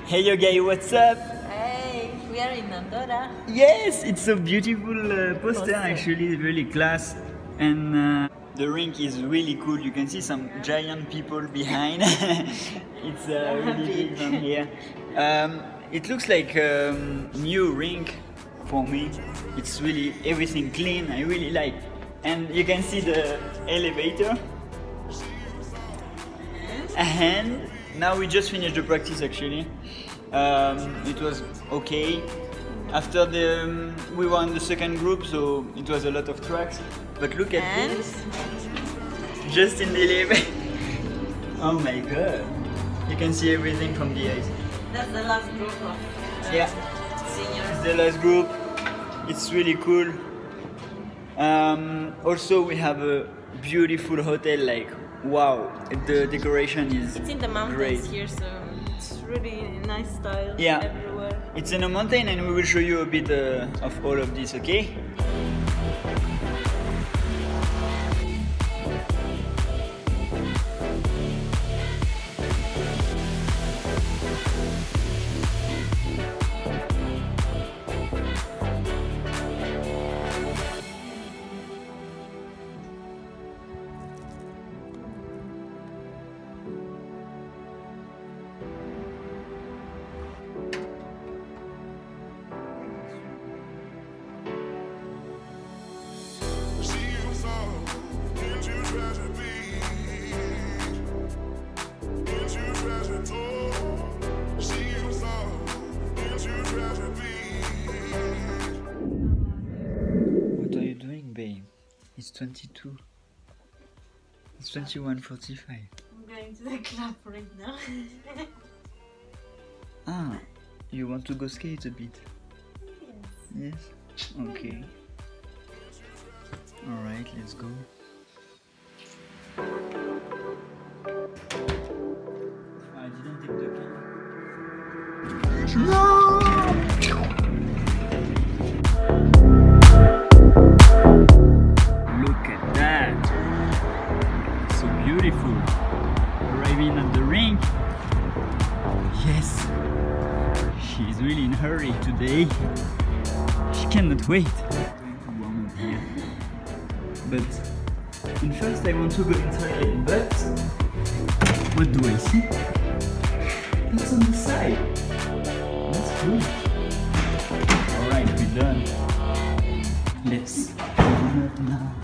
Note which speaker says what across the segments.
Speaker 1: Hey yo guy, what's up?
Speaker 2: Hey, we are in Andorra.
Speaker 1: Yes, it's a beautiful poster actually, really class. And the rink is really cool. You can see some giant people behind. It's really big from here. It looks like a new rink for me. It's really everything clean. I really like. And you can see the elevator. And now we just finished the practice actually. It was okay. After we were in the second group, so it was a lot of tracks. But look at this. Just in the elevator. Oh my god. You can see everything from the ice.
Speaker 2: That's the last group of seniors.
Speaker 1: The last group. It's really cool. Also we have a beautiful hotel, like wow, the decoration is
Speaker 2: It's in the mountains
Speaker 1: great.
Speaker 2: here, so it's really nice style everywhere.
Speaker 1: It's in a mountain and we will show you a bit of all of this, okay? What are you doing, babe? It's 22. It's 21:45.
Speaker 2: I'm going to the club right now.
Speaker 1: Ah, you want to go skate a bit? Yes. Okay. Alright, let's go. I didn't take the key. No! Look at that! So beautiful! Arriving at the rink. Yes! She's really in a hurry today. She cannot wait. I'm going to warm up here. But first I want to go inside. But what do I see? It's on the side. That's good. Alright, we're done. Let's warm up now.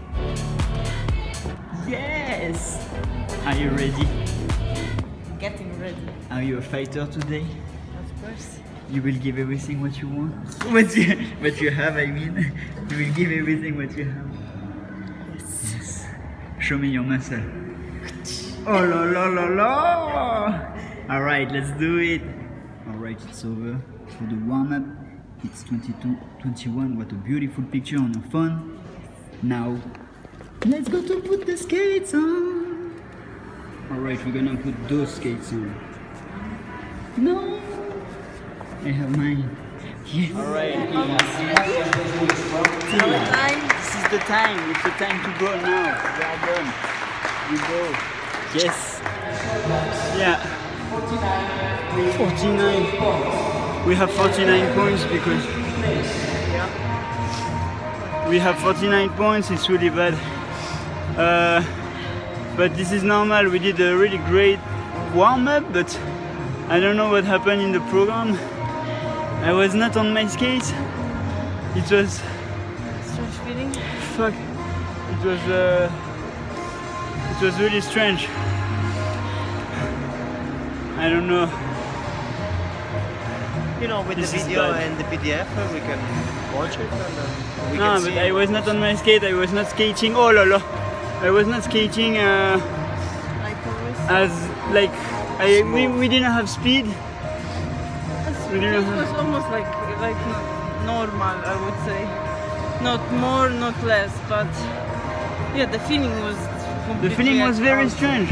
Speaker 1: Yes! Are you ready?
Speaker 2: Getting ready.
Speaker 1: Are you a fighter today?
Speaker 2: Of course.
Speaker 1: You will give everything what you want? What you have, I mean. You will give everything what you have. Yes. Show me your muscle. Oh la la la la! Alright, let's do it. Alright, it's over for the warm-up. It's 22:21. What a beautiful picture on your phone. Now, let's go to put the skates on. Alright, we're gonna put those skates on. No! I have mine. Yes. Alright. This is the time. It's the time to go now. We are done. We go. Yes. Yeah. 49. We have 49 points because we have 49 points. It's really bad. But this is normal. We did a really great warm-up, but I don't know what happened in the program. I was not on my skates. It was
Speaker 2: Strange feeling.
Speaker 1: fuck. It was really strange. I don't know.
Speaker 3: You know, with
Speaker 1: This
Speaker 3: the
Speaker 1: is
Speaker 3: video
Speaker 1: bad.
Speaker 3: and the PDF, we can watch it and then we
Speaker 1: No,
Speaker 3: can
Speaker 1: but
Speaker 3: see.
Speaker 1: I was not on my skate. I was not skating. Oh la la. I was not skating
Speaker 2: Like always.
Speaker 1: we didn't have speed. We didn't
Speaker 2: It
Speaker 1: have.
Speaker 2: was almost like normal, I would say. Not more, not less, but yeah, the feeling was completely.
Speaker 1: The feeling was very strange.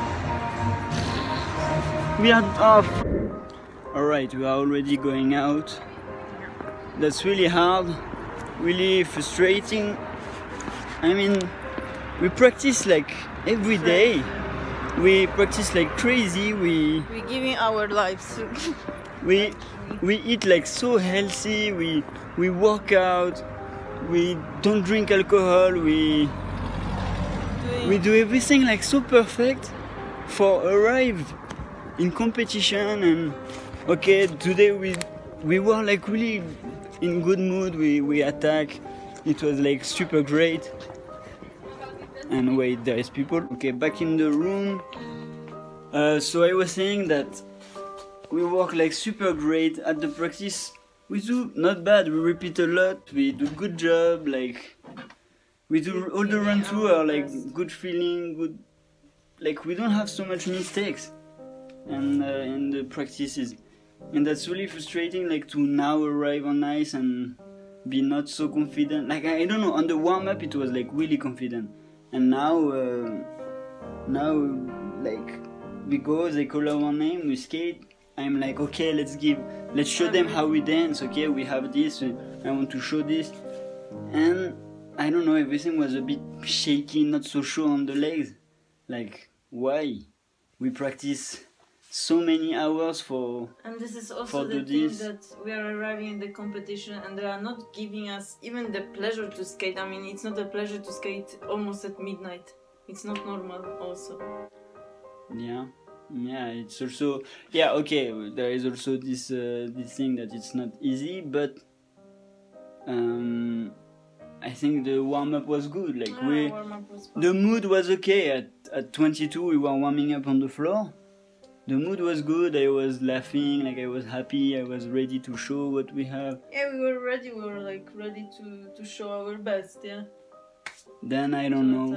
Speaker 1: We are off. Alright, we are already going out. That's really hard, really frustrating. I mean, we practice like every day. we practice like crazy.
Speaker 2: We're giving our lives.
Speaker 1: We eat like so healthy. We work out. We don't drink alcohol. We do everything like so perfect for arrive in competition. And okay, today we were like really in good mood. We attack. It was like super great. And wait, there is people. Okay, back in the room. So I was saying that we work like super great at the practice. We do not bad. We repeat a lot. We do good job. Like we do all the run through are like good feeling, good. Like we don't have so much mistakes, and in the practices, and that's really frustrating. Like to now arrive on ice and be not so confident. Like I don't know. On the warm up, it was like really confident, and now like we go. They call our name. We skate. I'm like, okay, let's show them how we dance. Okay, we have this. I want to show this, and I don't know. Everything was a bit shaky, not so sure on the legs. Like, why? We practice so many hours for.
Speaker 2: And this is also the thing that we are arriving in the competition, and they are not giving us even the pleasure to skate. I mean, it's not a pleasure to skate almost at midnight. It's not normal, also.
Speaker 1: Yeah. Yeah, it's also okay. There is also this thing that it's not easy, but I think the warm up was good. Like the mood was okay. At 22, we were warming up on the floor. The mood was good. I was laughing. Like I was happy. I was ready to show what we have.
Speaker 2: Yeah, we were ready. We were like ready to show our best. Yeah.
Speaker 1: Then I don't know.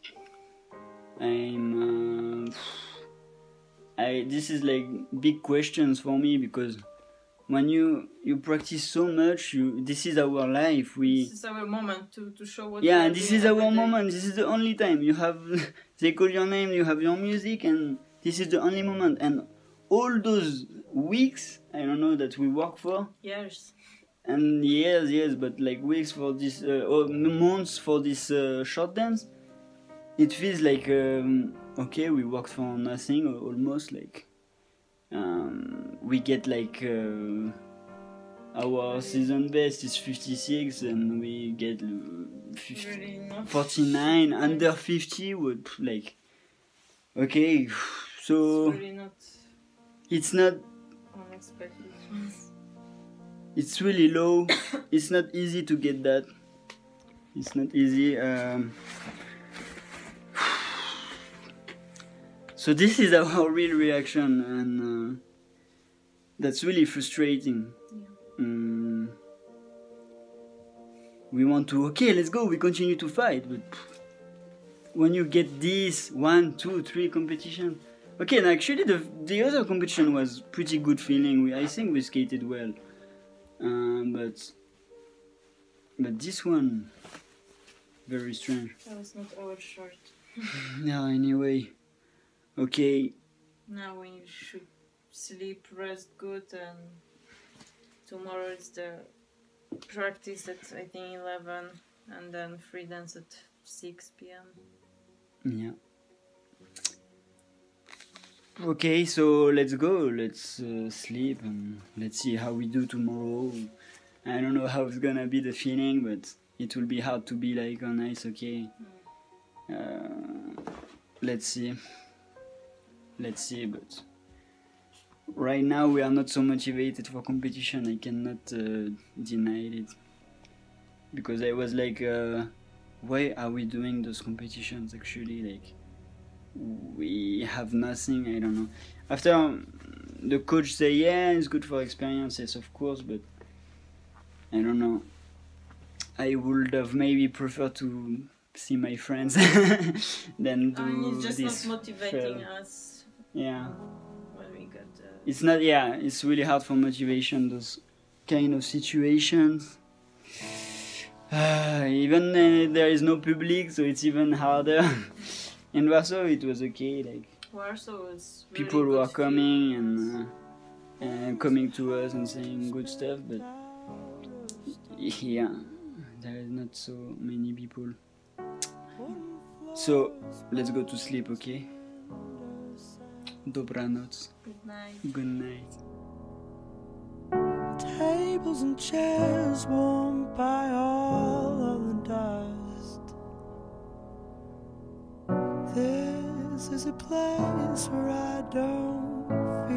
Speaker 1: This is like big questions for me, because when you practice so much, this is our life.
Speaker 2: This is our moment to show what.
Speaker 1: Yeah, and this is our moment. This is the only time you have. They call your name. You have your music, and this is the only moment. And all those weeks, I don't know, that we work for.
Speaker 2: Years.
Speaker 1: And years, but like weeks for this, or months for this short dance. It feels like. Okay, we worked for nothing, almost. Like we get like our season best is 56, and we get 49 under 50 would like. Okay, so it's not
Speaker 2: unexpected.
Speaker 1: It's really low. It's not easy to get that. It's not easy. So this is our real reaction, and that's really frustrating. Yeah. We want to, okay, let's go, we continue to fight, but when you get this 1, 2, 3 competition, okay, and actually the other competition was pretty good feeling. I think we skated well, but this one, very strange.
Speaker 2: That was not our shirt.
Speaker 1: Yeah, anyway. Okay.
Speaker 2: Now we should sleep, rest good, and tomorrow is the practice at I think 11, and then free dance at 6 p.m.
Speaker 1: Yeah. Okay, so let's go. Let's sleep, and let's see how we do tomorrow. I don't know how it's gonna be the feeling, but it will be hard to be like on ice. Okay. Let's see. But right now we are not so motivated for competition. I cannot deny it, because I was like, why are we doing those competitions actually? Like, we have nothing. I don't know. After the coach say, yeah, it's good for experience, yes, of course, but I don't know. I would have maybe preferred to see my friends than do
Speaker 2: it's just
Speaker 1: this.
Speaker 2: Not motivating us.
Speaker 1: Yeah.
Speaker 2: When we got.
Speaker 1: It's not. Yeah, it's really hard for motivation. Those kind of situations. Even there is no public, so it's even harder. In Warsaw, it was okay. Like
Speaker 2: Warsaw was. Really
Speaker 1: people were coming and coming to us and saying good stuff, but yeah, there is not so many people. So let's go to sleep, okay? Dobranoc.
Speaker 2: Good night.
Speaker 1: Good night.
Speaker 4: Tables and chairs warmed by all of the dust. This is a place where I don't